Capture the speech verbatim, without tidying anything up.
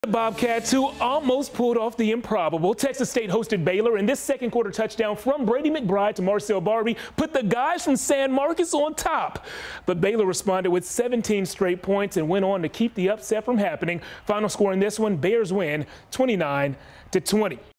The Bobcats, who almost pulled off the improbable. Texas State hosted Baylor, and this second quarter touchdown from Brady McBride to Marcel Barbie put the guys from San Marcos on top. But Baylor responded with seventeen straight points and went on to keep the upset from happening. Final score in this one, Bears win twenty-nine to twenty.